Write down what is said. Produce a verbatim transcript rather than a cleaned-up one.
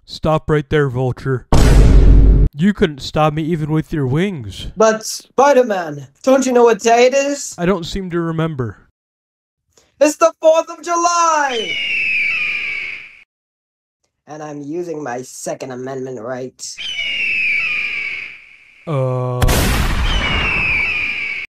Stop right there, Vulture. You couldn't stop me even with your wings. But, Spider-Man, don't you know what day it is? I don't seem to remember. It's the fourth of July! And I'm using my Second Amendment rights. Uh...